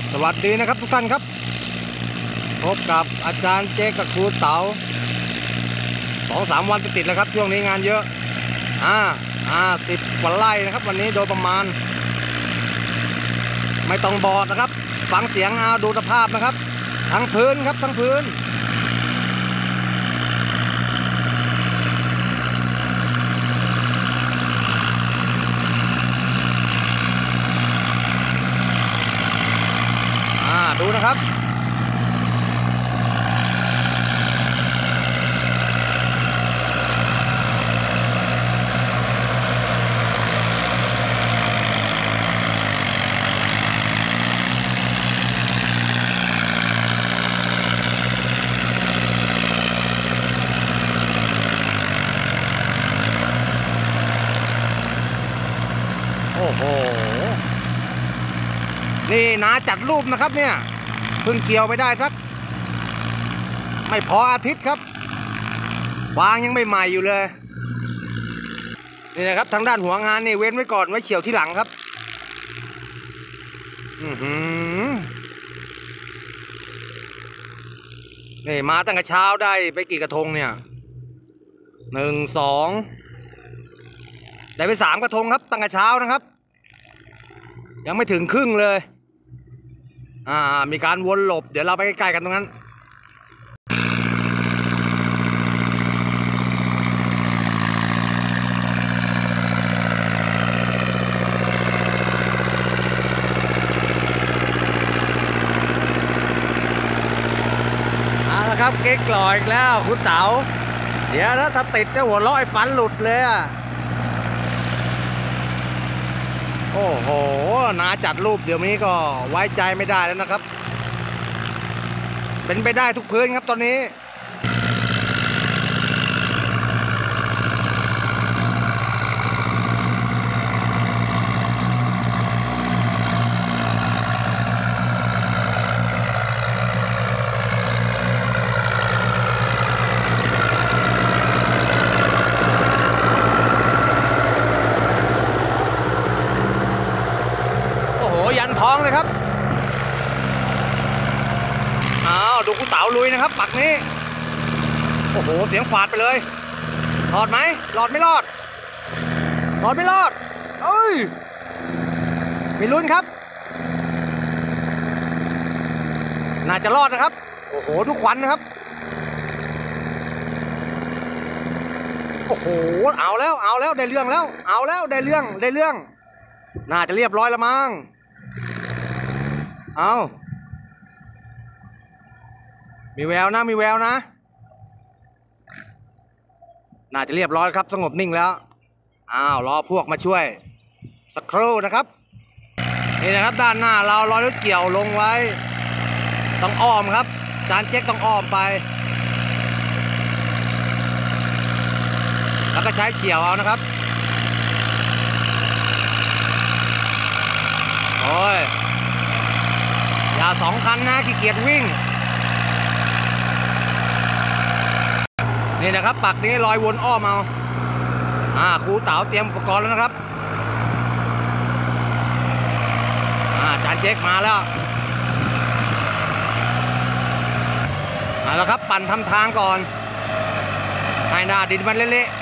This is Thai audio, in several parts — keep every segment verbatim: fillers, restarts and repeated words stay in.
สวัสดีนะครับทุกท่านครับพบกับอาจารย์เจ๊กับครูเต๋าสองสามวันติดๆแล้วครับช่วงนี้งานเยอะอ่าอ่าสิบกว่าไร่นะครับวันนี้โดยประมาณไม่ต้องบอดนะครับฟังเสียงเอาดูสภาพนะครับทั้งพื้นครับทั้งพื้นดูนะครับโอ้โหนี่นาจัดรูปนะครับเนี่ยเพิ่งเกี่ยวไปได้สักไม่พออาทิตย์ครับวางยังไม่ใหม่อยู่เลยนี่นะครับทางด้านหัวงานนี่เว้นไว้ก่อนไว้เกี่ยวที่หลังครับอือหือนี่มาตั้งแต่เช้าได้ไปกี่กระทงเนี่ยหนึ่งสองได้ไปสามกระทงครับตั้งแต่เช้านะครับยังไม่ถึงครึ่งเลยอ่ามีการวนหลบเดี๋ยวเราไปใกล้ๆกันตรงนั้นเอาละครับเก๊กหล่ออีกแล้วคุณเต๋าเดี๋ยวถ้าติดจะหัวเราะไอ้ฟันหลุดเลยอ่ะโอ้โหนาจัดรูปเดี๋ยวนี้ก็ไว้ใจไม่ได้แล้วนะครับเป็นไปได้ทุกพื้นครับตอนนี้ยันท้องเลยครับอ้าวดูกูเต๋าลุยนะครับปักนี้โอ้โหเสียงฝาดไปเลยรอดไหมรอดไม่รอดรอดไม่รอดเอ้ยมีลุ้นครับน่าจะรอดนะครับโอ้โหดูควันนะครับโอ้โหเอาแล้วเอาแล้วได้เรื่องแล้วเอาแล้วได้เรื่องได้เรื่องน่าจะเรียบร้อยแล้วมั้งเอามีแววนะมีแววนะน่าจะเรียบร้อยครับสงบนิ่งแล้วอ้าวรอพวกมาช่วยสักครู่นะครับนี่นะครับด้านหน้าเรารอยรถเกี่ยวลงไว้ต้องอ้อมครับจานเจ๊กต้องอ้อมไปแล้วก็ใช้เกี่ยวเอานะครับโอ้ยอย่าสองคันนะขี้เกียจวิ่งนี่นะครับปักนี้ลอยวนอ้อมเอาอ่าครูเต๋าเตรียมอุปกรณ์แล้วนะครับอ่าจานเจ๊กมาแล้วเอาละครับปั่นทำทางก่อนให้หน้าดินมันเละ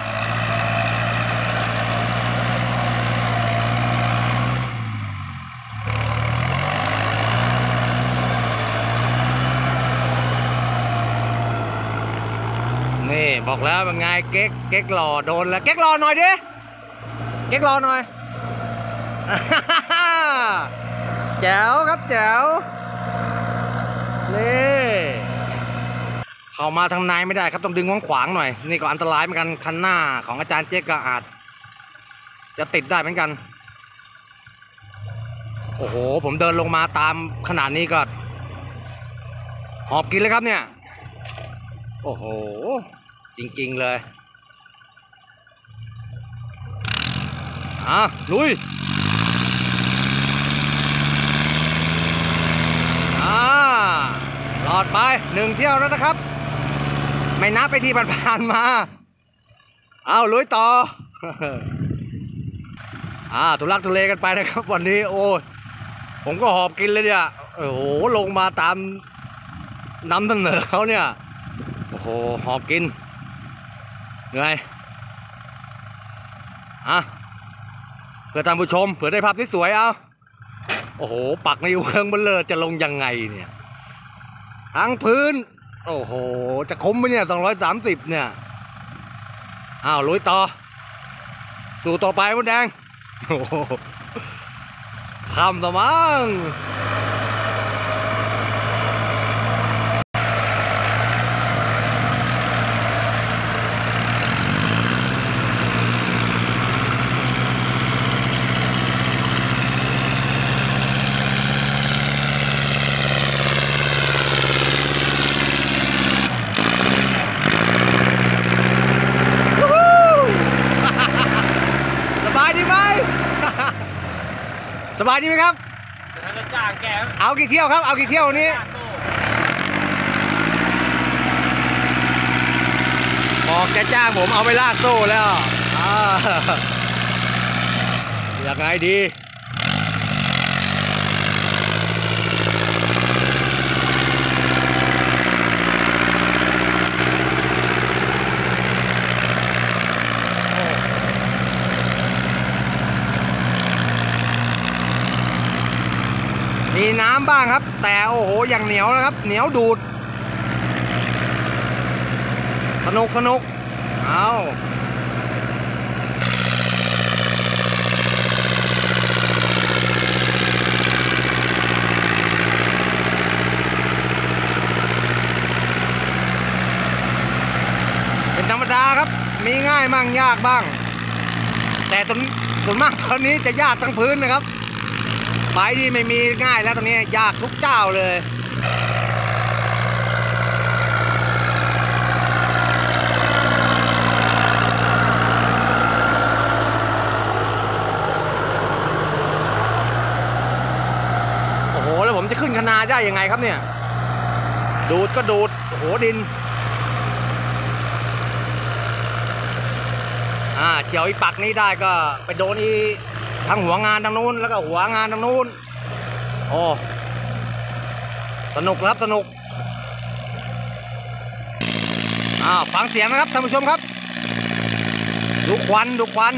นี่บอกแล้วเป็นไงเก๊กเก๊กหล่อโดนแล้วเก๊กหล่อหน่อยดิเก๊กหล่อหน่อยแจ๋วครับแจ๋วนี่เข้ามาทางในไม่ได้ครับต้องดึงขวางๆหน่อยนี่ก็อันตรายเหมือนกันคันหน้าของอาจารย์เจ๊กก็อาจจะติดได้เหมือนกันโอ้โหผมเดินลงมาตามขนาดนี้ก็หอบกินเลยครับเนี่ยโอ้โหจริงๆเลยอ่ะลุยอ่ารอดไปหนึ่งเที่ยวแล้วนะครับไม่นับไปที่ผ่านๆมาเอาลุยต่อ อ่าทุลักทุเลกันไปนะครับวันนี้โอ้ผมก็หอบกินเลยเนี่ยโอ้โหลงมาตามนำเสนอเขาเนี่ยโอ้โหหอบกินเหนื่อยอ่ะเพื่อท่านผู้ชมเผื่อได้ภาพที่สวยเอาโอ้โหปักในเวิงเบลเลอร์จะลงยังไงเนี่ยทั้งพื้นโอ้โหจะคมไหมเนี่ยสองร้อยสามสิบเนี่ยอ้าวลุยต่อสู่ต่อไปมดแดงโอ้โหทำสมังสบายดีไหม สบายดีไหมครับจ้างแกเอากี่เที่ยวครับเอากี่เที่ยววันนี้บอกจะจ้างผมเอาไปลากโซ่แล้วยังไงดีมีน้ำบ้างครับแต่โอ้โหอย่างเหนียวนะครับเหนียวดูดสนุกสนุกเอาเป็นธรรมดาครับมีง่ายบ้างยากบ้างแต่ส่วนส่วนมากตอนนี้จะยากทั้งพื้นนะครับไปดีไม่มีง่ายแล้วตรงนี้ยากทุกเจ้าเลยโอ้โหแล้วผมจะขึ้นคนาได้ยังไงครับเนี่ยดูดก็ดูดโอ้โหดินอ่าเฉียวอีปักนี้ได้ก็ไปโดนอีทั้งหัวงานทางนู้นแล้วก็หัวงานทางนู้นโอ้สนุกครับสนุกอ้าวฟังเสียงนะครับท่านผู้ชมครับดูควันดูควัน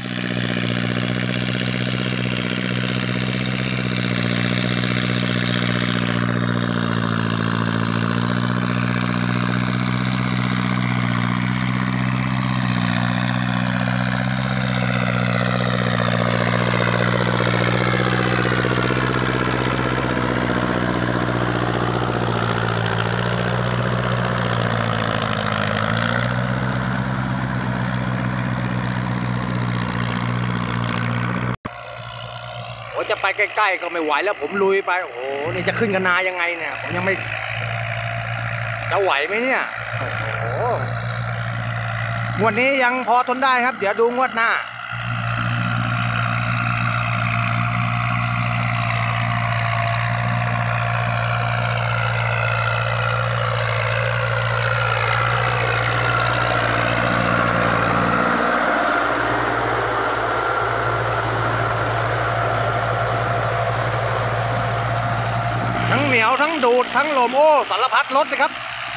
จะไปใกล้ๆก็ไม่ไหวแล้วผมลุยไปโอ้โหนี่จะขึ้นคนายังไงเนี่ยผมยังไม่จะไหวไหมเนี่ยโอ้โหงวดนี้ยังพอทนได้ครับเดี๋ยวดูงวดหน้าทั้งเหนียวทั้งดูดทั้งลมโอ้สารพัดรถเลยครับ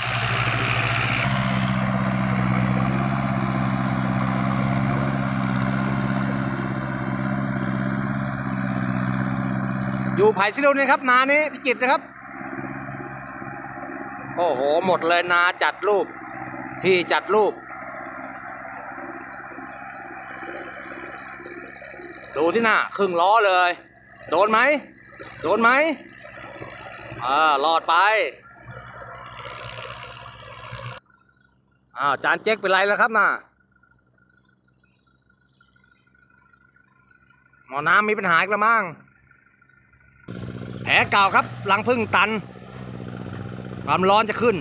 อยู่ไผ่ซิโลนี่ครับนานี้พิจิตรนะครับโอ้โหหมดเลยนาจัดรูปที่จัดรูปดูที่หน้าครึ่งล้อเลยโดนไหมโดนไหมอ่ารอดไปอ้าวจานเจ๊กเป็นไรแล้วครับน่ะหมอน้ำมีปัญหาอีกแล้วมั้งแผลเก่าครับรังผึ้งตันความร้อนจะขึ้น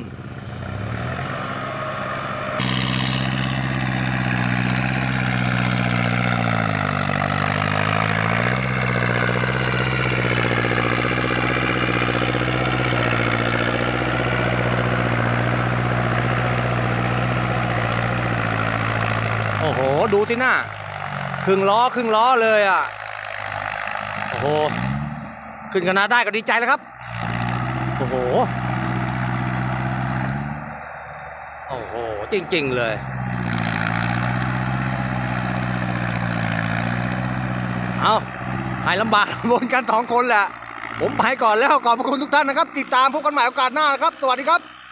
โอ้โหดูสิหน้าครึ่งล้อครึ่งล้อเลยอ่ะโอ้โหขึ้นคณะได้ก็ดีใจแล้วครับโอ้โหโอ้โหจริงๆเลยเอาให้ลำบากบนกันสองคนแหละผมไปก่อนแล้วขอบพระคุณทุกท่านนะครับติดตามพบกันใหม่โอกาสหน้านะครับสวัสดีครับ